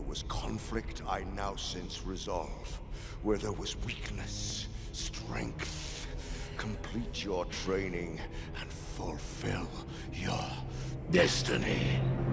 was conflict, I now sense resolve. Where there was weakness, strength. Complete your training and fulfill your destiny.